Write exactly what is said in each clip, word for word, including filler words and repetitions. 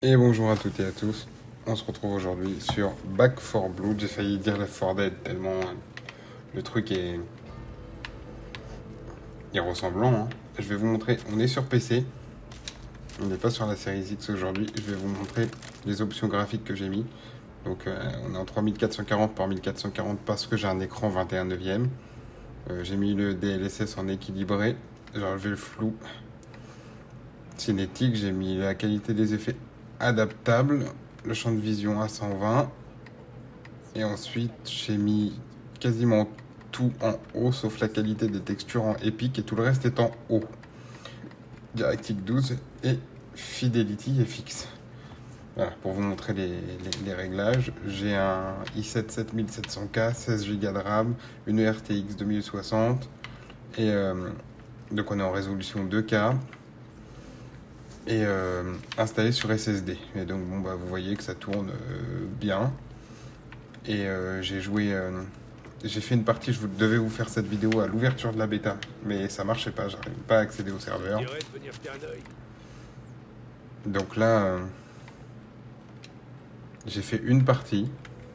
Et bonjour à toutes et à tous, on se retrouve aujourd'hui sur Back four Blood. J'ai failli dire Left four Dead tellement le truc est, est ressemblant. Hein. Je vais vous montrer, on est sur P C, on n'est pas sur la série X aujourd'hui. Je vais vous montrer les options graphiques que j'ai mis. Donc euh, on est en trois mille quatre cent quarante par mille quatre cent quarante parce que j'ai un écran vingt et un neuvième. Euh, j'ai mis le D L S S en équilibré, j'ai enlevé le flou cinétique, j'ai mis la qualité des effets adaptable, le champ de vision à cent vingt, et ensuite j'ai mis quasiment tout en haut sauf la qualité des textures en épique et tout le reste est en haut. DirectX douze et Fidelity F X. Voilà, pour vous montrer les, les, les réglages, j'ai un i sept sept mille sept cents K, seize giga de RAM, une R T X deux mille soixante, et euh, donc on est en résolution deux K. Et euh, installé sur S S D. Et donc bon bah vous voyez que ça tourne euh, bien. Et euh, j'ai joué, euh, j'ai fait une partie. Je vous, devais vous faire cette vidéo à l'ouverture de la bêta, mais ça marchait pas. J'arrive pas à accéder au serveur. Donc là, euh, j'ai fait une partie,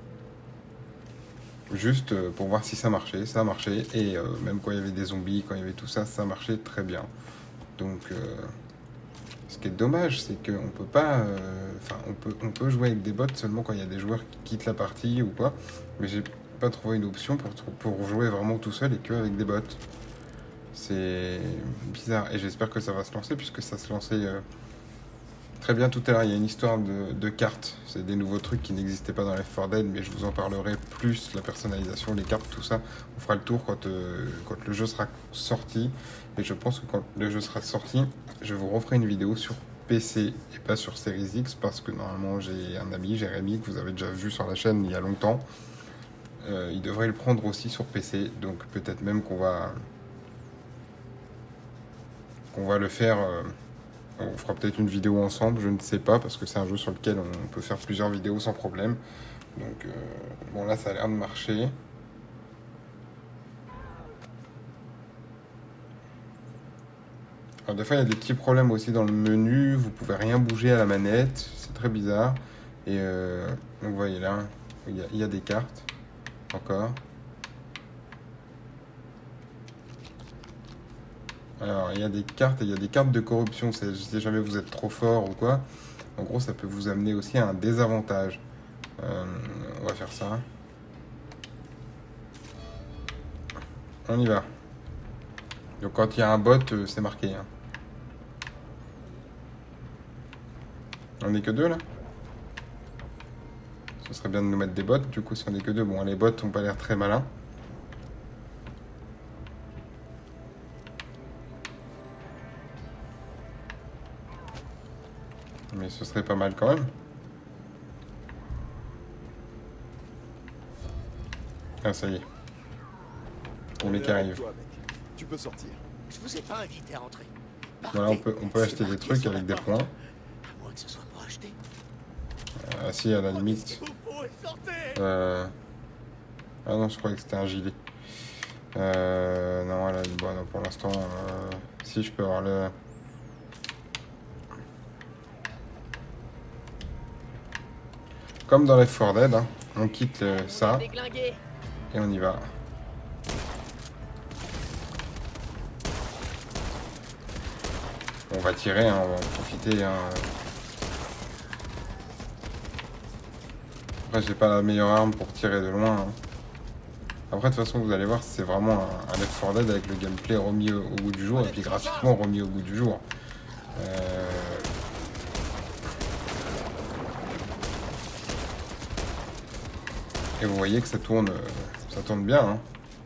juste pour voir si ça marchait. Ça a marché. Et euh, même quand il y avait des zombies, quand il y avait tout ça, ça marchait très bien. Donc euh, ce qui est dommage, c'est qu'on peut pas, enfin, euh, on peut, on peut jouer avec des bots seulement quand il y a des joueurs qui quittent la partie ou quoi. Mais j'ai pas trouvé une option pour, pour jouer vraiment tout seul et que avec des bots. C'est bizarre et j'espère que ça va se lancer puisque ça se lançait euh, très bien tout à l'heure. Il y a une histoire de, de cartes, c'est des nouveaux trucs qui n'existaient pas dans Left four Dead, mais je vous en parlerai plus. La personnalisation, les cartes, tout ça, on fera le tour quand, euh, quand le jeu sera sorti. Et je pense que quand le jeu sera sorti, je vous referai une vidéo sur P C et pas sur Series X parce que normalement j'ai un ami, Jérémy, que vous avez déjà vu sur la chaîne il y a longtemps. Euh, il devrait le prendre aussi sur P C, donc peut-être même qu'on va qu'on va le faire. Euh, on fera peut-être une vidéo ensemble, je ne sais pas, parce que c'est un jeu sur lequel on peut faire plusieurs vidéos sans problème. Donc euh, bon là ça a l'air de marcher. Alors des fois il y a des petits problèmes aussi dans le menu, vous pouvez rien bouger à la manette, c'est très bizarre. Et euh, donc vous voyez là, il y, a, il y a des cartes, encore. Alors il y a des cartes, et il y a des cartes de corruption, si jamais vous êtes trop fort ou quoi. En gros ça peut vous amener aussi à un désavantage. Euh, on va faire ça. On y va. Donc quand il y a un bot, c'est marqué. Hein. On n'est que deux là. Ce serait bien de nous mettre des bots. Du coup, si on n'est que deux, bon, les bots n'ont pas l'air très malins. Mais ce serait pas mal quand même. Ah, ça y est. Les mecs arrivent. Tu peux sortir. Je vous ai pas invité à entrer. Voilà, on peut, on peut acheter des trucs avec des points. À moins que ce soit pour acheter. Ah si, à la limite. Euh... Ah non, je croyais que c'était un gilet. Euh... Non, là, bon, non, pour l'instant, euh... si je peux avoir le... Comme dans Left four Dead, hein, on quitte le... ça et on y va. On va tirer, hein, on va en profiter. Hein. Après, j'ai pas la meilleure arme pour tirer de loin. Hein. Après, de toute façon, vous allez voir, c'est vraiment un, un Left four Dead avec le gameplay remis au, au goût du jour et puis graphiquement remis au goût du jour. Euh... Et vous voyez que ça tourne, ça tourne bien. Hein.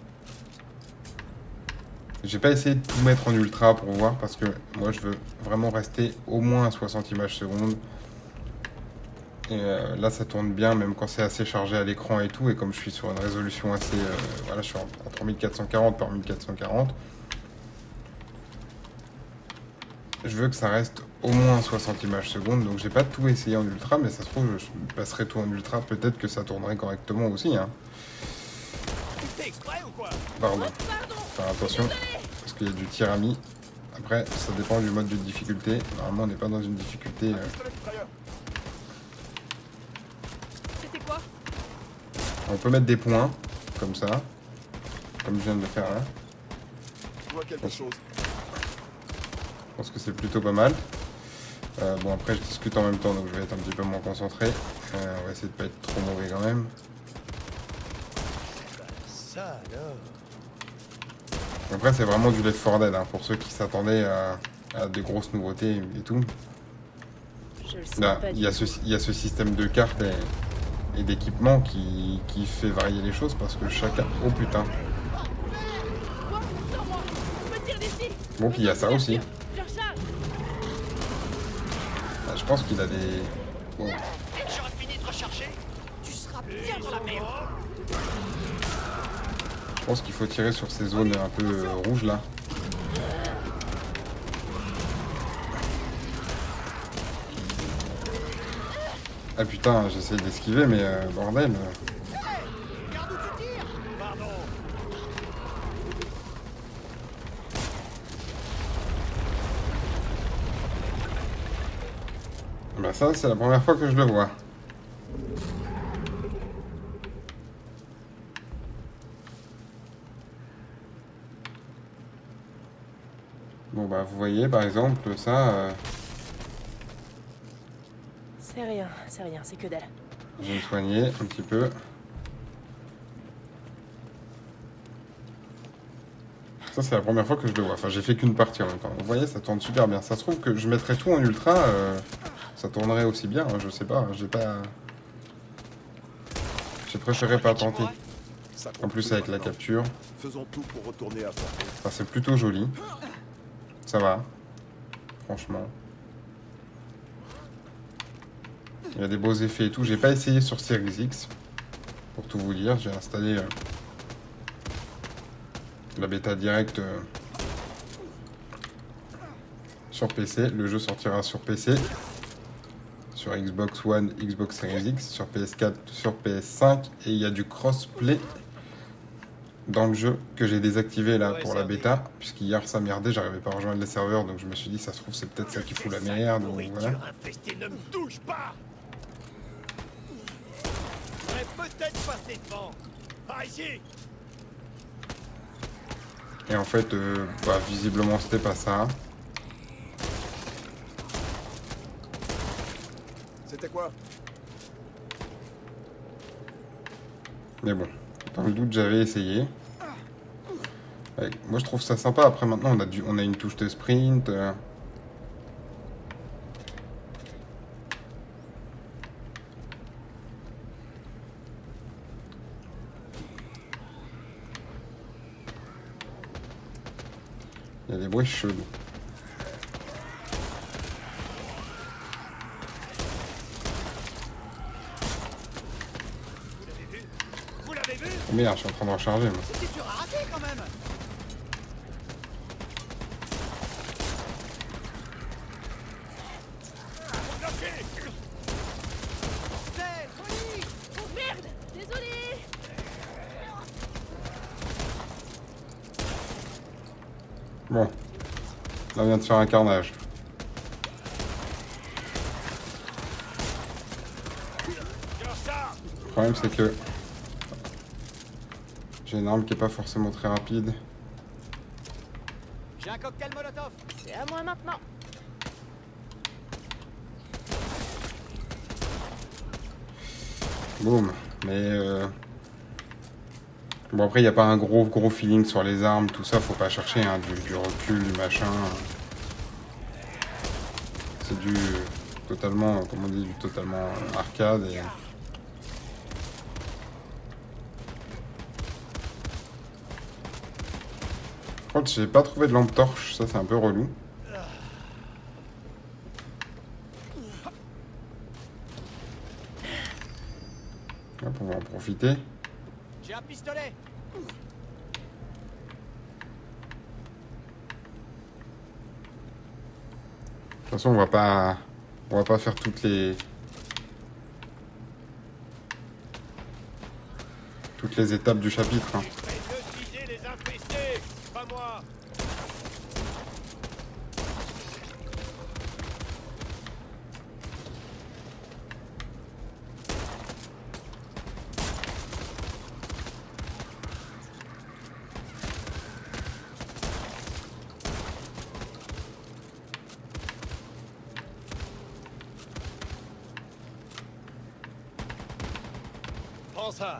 J'ai pas essayé de tout mettre en ultra pour voir parce que moi je veux vraiment rester au moins à soixante images secondes. Et euh, là ça tourne bien même quand c'est assez chargé à l'écran et tout. Et comme je suis sur une résolution assez... Euh, voilà, je suis en, en trois mille quatre cent quarante par mille quatre cent quarante. Je veux que ça reste au moins soixante images secondes. Donc j'ai pas tout essayé en ultra, mais ça se trouve je passerai tout en ultra. Peut-être que ça tournerait correctement aussi. Hein. Pardon. Faire attention, parce qu'il y a du tir à mi. Après, ça dépend du mode de difficulté. Normalement, on n'est pas dans une difficulté... Euh... On peut mettre des points, comme ça. Comme je viens de le faire là. Je vois quelque chose. Je pense que c'est plutôt pas mal. Euh, bon après je discute en même temps donc je vais être un petit peu moins concentré. Euh, on va essayer de pas être trop mauvais quand même. Ça alors. Après c'est vraiment du Left four Dead hein, pour ceux qui s'attendaient à, à des grosses nouveautés et tout. Je le sens Là, pas il du y a tout. ce, il y a ce système de cartes et, et d'équipement qui, qui fait varier les choses parce que chacun... Oh putain. Quoi? Sors-moi! On peut tirer d'ici! Bon puis il y a ça aussi. Je recharge! Ah, je pense qu'il a des... Bon. J'aurais fini de recharger. Tu seras bien dans la merde. Je pense qu'il faut tirer sur ces zones un peu euh, rouges là. Ah putain, j'essaie d'esquiver mais euh, bordel. Regarde où tu tires. Pardon. Bah ça c'est la première fois que je le vois. Bon bah vous voyez par exemple ça, euh, C'est rien, c'est rien, c'est que dalle. je vais me soigner un petit peu. Ça c'est la première fois que je le vois, enfin j'ai fait qu'une partie en même temps. Vous voyez ça tourne super bien, ça se trouve que je mettrais tout en ultra, euh, ça tournerait aussi bien, hein, je sais pas, j'ai pas... J'ai préféré pas tenter. Ça En plus avec la maintenant. capture, Faisons tout pour retourner à Fort Knox. enfin, c'est plutôt joli. Ça va, franchement. Il y a des beaux effets et tout. J'ai pas essayé sur Series X, pour tout vous dire. J'ai installé euh, la bêta directe euh, sur P C. Le jeu sortira sur P C, sur Xbox One, Xbox Series X, sur P S quatre, sur P S cinq. Et il y a du crossplay dans le jeu que j'ai désactivé là pour la bêta, puisqu'hier ça merdait, j'arrivais pas à rejoindre les serveurs, donc je me suis dit ça se trouve c'est peut-être ça qui fout la merde ou voilà. Nourriture infestée, ne me touche pas. J'aurais peut-être passé devant. Par ici. Et en fait, euh, bah, visiblement c'était pas ça. C'était quoi? Mais bon, dans le doute j'avais essayé. Ouais, moi je trouve ça sympa. Après maintenant on a, du, on a une touche de sprint. euh. Il y a des bruits chelous. Vous l'avez vu? Oh merde, je suis en train de recharger moi. C'était dur à rater quand même. Bloqué. C'est Oli. Oh merde! Désolé! Bon, là on vient de faire un carnage. Je recharge. Le problème c'est que j'ai une arme qui est pas forcément très rapide. J'ai un cocktail Molotov. C'est à moi maintenant! Boum. Mais euh... bon après il n'y a pas un gros gros feeling sur les armes, tout ça, faut pas chercher hein, du, du recul, du machin. C'est du totalement, comme on dit, du totalement arcade et... Par contre j'ai pas trouvé de lampe torche, ça c'est un peu relou. Hop, on va en profiter. J'ai un pistolet. De toute façon, on va pas, on va pas faire toutes les, toutes les étapes du chapitre. Hein. Prêt de viser les infestés. Pas moi. Prends ça.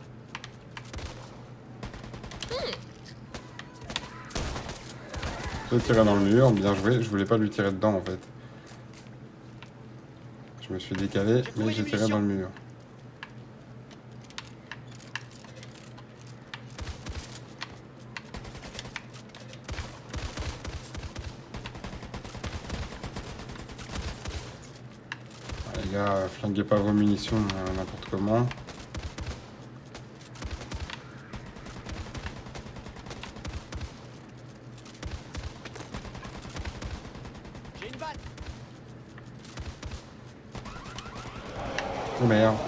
J'ai tiré dans le mur, bien joué. Je voulais pas lui tirer dedans en fait. Je me suis décalé, mais j'ai tiré dans le mur. Ah, les gars, flinguez pas vos munitions euh, n'importe comment. J'ai une balle. Oh merde.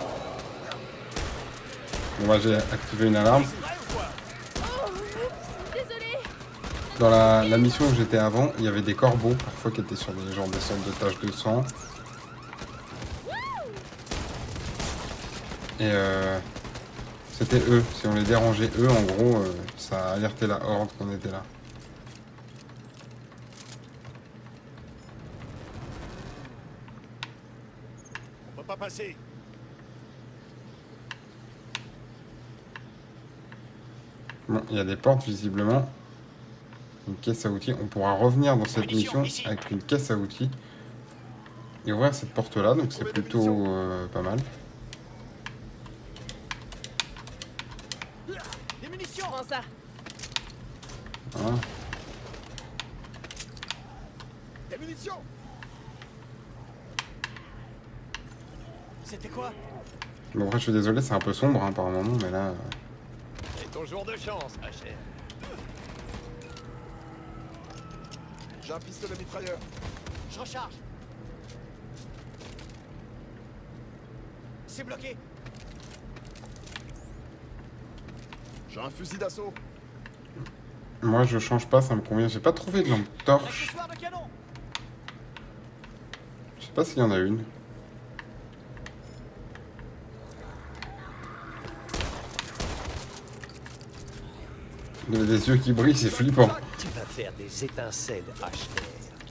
Bon bah j'ai activé une alarme. Oh, oups, désolé. Dans la, la mission où j'étais avant, il y avait des corbeaux parfois qui étaient sur des genres de sortes de taches de sang. Et euh, c'était eux. Si on les dérangeait eux, en gros, euh, ça alertait la horde qu'on était là. On peut pas passer. Bon, il y a des portes visiblement. Une caisse à outils. On pourra revenir dans cette mission avec une caisse à outils. Et ouvrir cette porte là, donc c'est plutôt euh, pas mal. Des munitions. Prends ça. Voilà. Des munitions. C'était quoi? Bon après je suis désolé, c'est un peu sombre hein, par moment, mais là... euh, C'est ton jour de chance, H R. J'ai un pistolet mitrailleur. Je recharge. C'est bloqué. J'ai un fusil d'assaut. Moi je change pas, ça me convient. J'ai pas trouvé de lampe torche. Accessoire de canon. Je sais pas s'il y en a une. Il y a des yeux qui brillent, c'est flippant. Tu vas faire des étincelles, H R.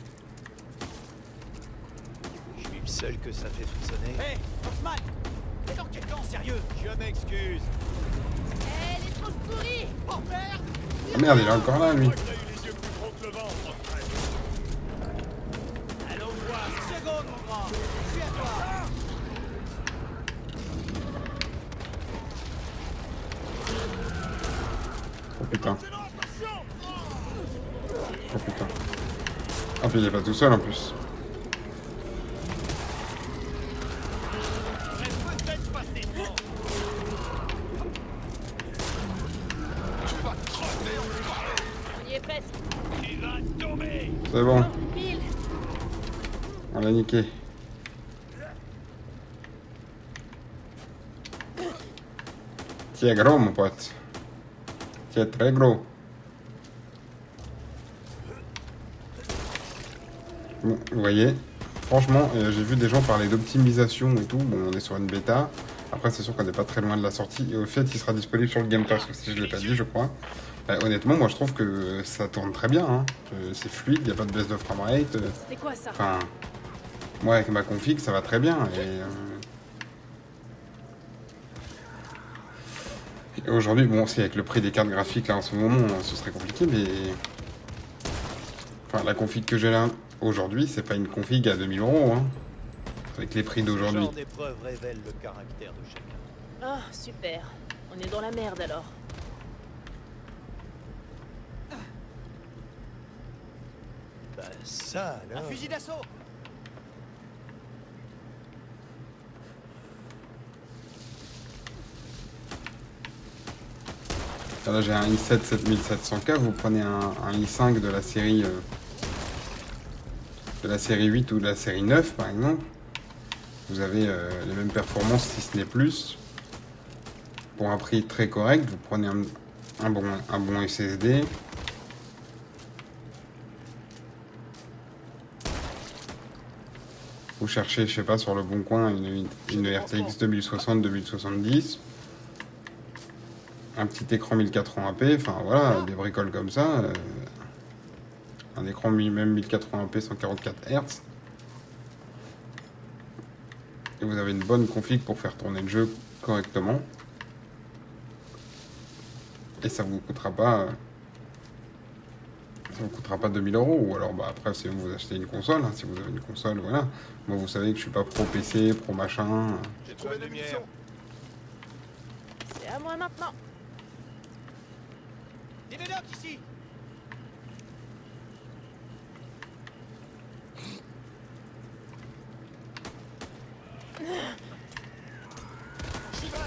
Je suis le seul que ça fait frissonner. Hé, hey, Hoffman. T'es dans quel camp, sérieux? Je m'excuse. Elle est trop pourrie. Oh merde. Ah merde, il est encore là lui. T'as eu les yeux plus gros que le ventre. Allons voir. Une seconde, mon grand. Je suis à toi. Oh putain. Oh putain. Ah puis il est pas tout seul en plus. Peut-être passer devant. On y est presque. Il va tomber. C'est bon, Pile. on l'a niqué. Tu es gros mon pote. Tu es très gros. Bon, vous voyez, franchement, euh, j'ai vu des gens parler d'optimisation et tout. Bon, on est sur une bêta. Après, c'est sûr qu'on n'est pas très loin de la sortie. Et au fait, il sera disponible sur le Game Pass aussi, je ne l'ai pas dit, je crois. Bah, honnêtement, moi, je trouve que ça tourne très bien. Hein. Euh, C'est fluide, il n'y a pas de baisse de framerate. Euh, C'était quoi ça? Enfin, moi, avec ma config, ça va très bien. Et, euh, et aujourd'hui, bon, c'est avec le prix des cartes graphiques, là, en ce moment, ce serait compliqué, mais... Enfin, la config que j'ai là, aujourd'hui, c'est pas une config à deux mille euros, hein. Avec les prix Ce d'aujourd'hui. genre d'épreuve révèle le caractère de chacun. Ah, super. On est dans la merde alors. Bah ça Un alors. fusil d'assaut. Là, j'ai un i sept sept mille sept cents K, vous prenez un, un i cinq de la série... euh, de la série huit ou de la série neuf, par exemple. Vous avez euh, les mêmes performances, si ce n'est plus. Pour un prix très correct, vous prenez un, un, bon, un bon S S D. Vous cherchez, je sais pas, sur le bon coin, une, une, une R T X deux mille soixante deux mille soixante-dix. Un petit écran mille quatre-vingts p, enfin voilà, des bricoles comme ça. Euh, un écran même mille quatre-vingts p cent quarante-quatre hertz. Et vous avez une bonne config pour faire tourner le jeu correctement. Et ça vous coûtera pas... euh, ça vous coûtera pas deux mille euros. Ou alors, bah, après, si vous achetez une console, hein, si vous avez une console, voilà. Moi, vous savez que je suis pas pro P C, pro machin. J'ai trouvé des munitions. C'est à moi maintenant. Des médocs ici. J'y vais.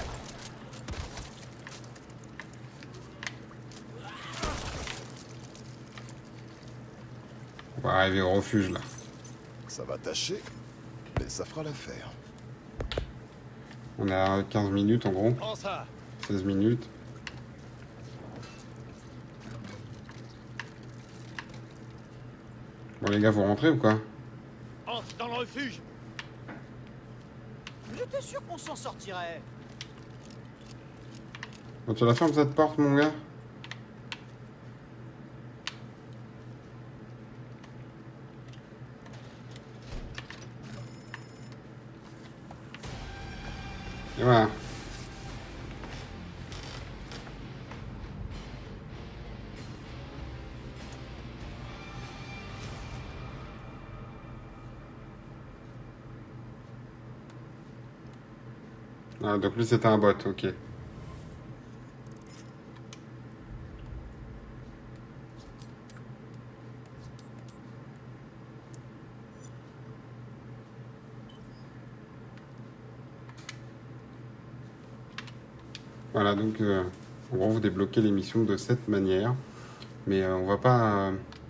On va arriver au refuge, là. Ça va tâcher, mais ça fera l'affaire. On est à quinze minutes, en gros. Prends ça. seize minutes. Bon, les gars, vous rentrez ou quoi? Entre dans le refuge. J'étais sûr qu'on s'en sortirait. Bon, tu la fermes cette porte, mon gars? Et voilà. Ah, donc lui c'était un bot, ok. Voilà, donc euh, en gros vous débloquez les missions de cette manière, mais euh, on va pas... euh,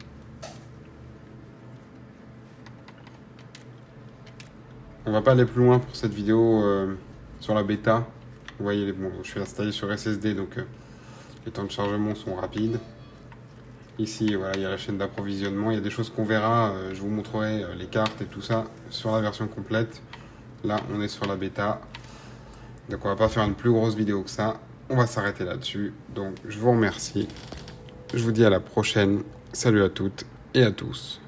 On va pas aller plus loin pour cette vidéo euh, sur la bêta. Vous voyez, bon, je suis installé sur S S D, donc euh, les temps de chargement sont rapides. Ici, voilà, il y a la chaîne d'approvisionnement. Il y a des choses qu'on verra. euh, je vous montrerai euh, les cartes et tout ça sur la version complète. Là, on est sur la bêta. Donc, on va pas faire une plus grosse vidéo que ça. On va s'arrêter là-dessus. Donc, je vous remercie. Je vous dis à la prochaine. Salut à toutes et à tous.